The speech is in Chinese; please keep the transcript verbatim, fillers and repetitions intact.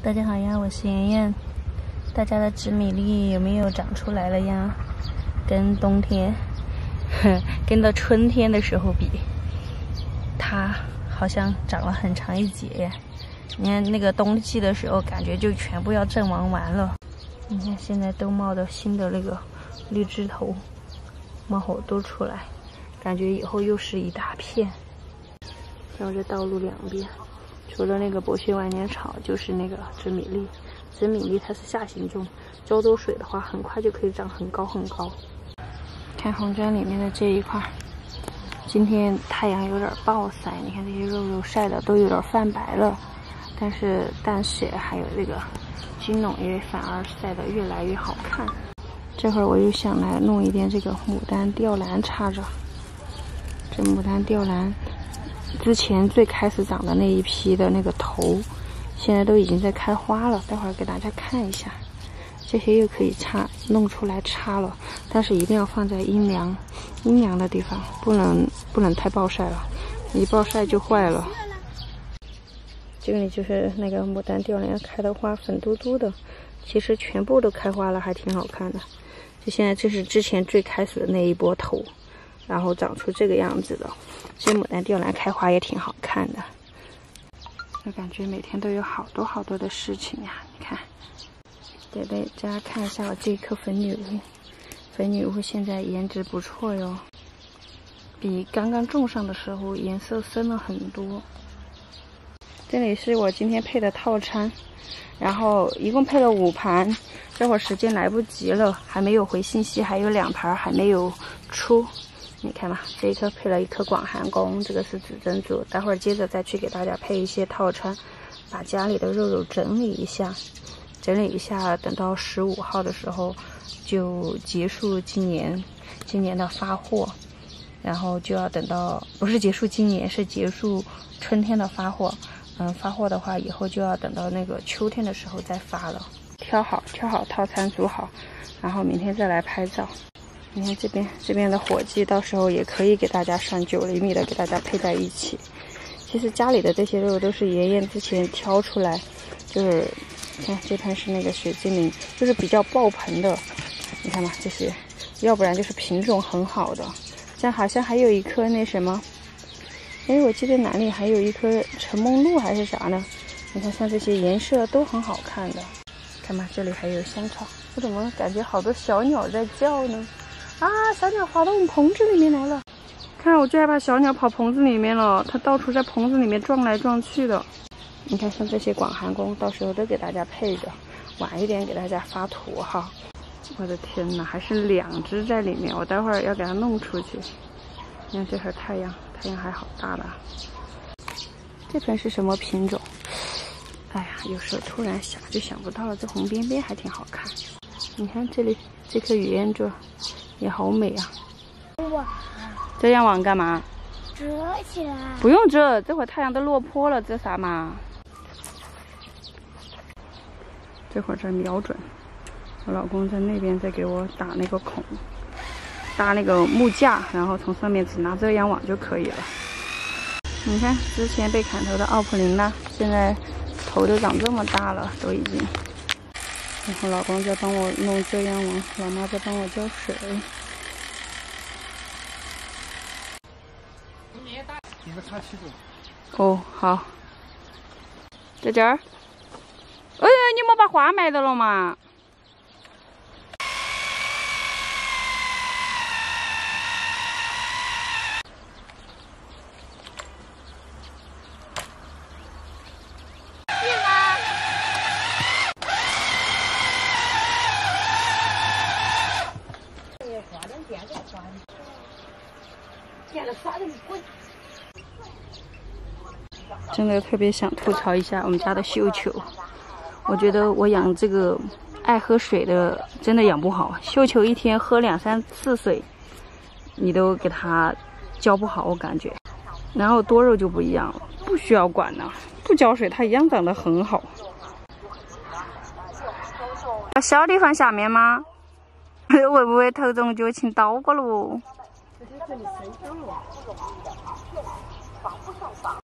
大家好呀，我是妍妍。大家的紫米粒有没有长出来了呀？跟冬天，跟到春天的时候比，它好像长了很长一截呀。你看那个冬季的时候，感觉就全部要阵亡完了。你看现在都冒着新的那个绿枝头，冒好多出来，感觉以后又是一大片。然后这道路两边，除了那个博学万年草，就是那个紫米粒。紫米粒它是下行种，浇多水的话，很快就可以长很高很高。看红砖里面的这一块，今天太阳有点暴晒，你看这些肉肉晒的都有点泛白了，但是淡水还有这个金龙叶反而晒得越来越好看。这会儿我又想来弄一点这个牡丹吊兰插着，这牡丹吊兰之前最开始长的那一批的那个头，现在都已经在开花了，待会儿给大家看一下。这些又可以插，弄出来插了，但是一定要放在阴凉、阴凉的地方，不能不能太暴晒了，一暴晒就坏了。这里就是那个牡丹吊兰开的花，粉嘟嘟的，其实全部都开花了，还挺好看的。就现在这是之前最开始的那一波头，然后长出这个样子的。这牡丹吊兰开花也挺好看的。我感觉每天都有好多好多的事情呀，你看。给大家看一下我这颗粉女巫，粉女巫现在颜值不错哟，比刚刚种上的时候颜色深了很多。这里是我今天配的套餐，然后一共配了五盘，这会儿时间来不及了，还没有回信息，还有两盘还没有出。你看嘛，这一颗配了一颗广寒宫，这个是紫珍珠，待会儿接着再去给大家配一些套餐，把家里的肉肉整理一下。整理一下，等到十五号的时候就结束今年今年的发货，然后就要等到不是结束今年，是结束春天的发货。嗯，发货的话以后就要等到那个秋天的时候再发了。挑好挑好套餐组好，然后明天再来拍照。你看这边这边的火鸡，到时候也可以给大家上九厘米的，给大家配在一起。其实家里的这些肉都是妍妍之前挑出来，就是看这盘是那个雪精灵，就是比较爆棚的，你看嘛，这些，要不然就是品种很好的。这样好像还有一颗那什么，哎，我记得哪里还有一颗陈梦露还是啥呢？你看像这些颜色都很好看的。看嘛，这里还有香草，我怎么感觉好多小鸟在叫呢？啊，小鸟跑到我们棚子里面来了。看，我最害怕小鸟跑棚子里面了，它到处在棚子里面撞来撞去的。你看像这些广寒宫，到时候都给大家配着，晚一点给大家发图哈。我的天哪，还是两只在里面，我待会儿要给它弄出去。你看这会儿太阳，太阳还好大的。这盆是什么品种？哎呀，有时候突然想就想不到了，这红边边还挺好看。你看这里这颗雨燕座也好美啊。 哇， 遮阳网干嘛？ 遮起来。 不用遮，这会儿太阳都落坡了，遮啥嘛？这会儿在瞄准，我老公在那边在给我打那个孔，搭那个木架，然后从上面只拿遮阳网就可以了。你看之前被砍头的奥普林娜，现在头都长这么大了，都已经。然后老公在帮我弄遮阳网，老妈在帮我浇水。哦，好，在这儿。哎呀，你莫把花埋到了嘛！真的特别想吐槽一下我们家的绣球，我觉得我养这个爱喝水的真的养不好。绣球一天喝两三次水，你都给它浇不好，我感觉。然后多肉就不一样了，不需要管呢，不浇水它一样长得很好。把小的放下面吗？会不会头重脚轻倒过了哦？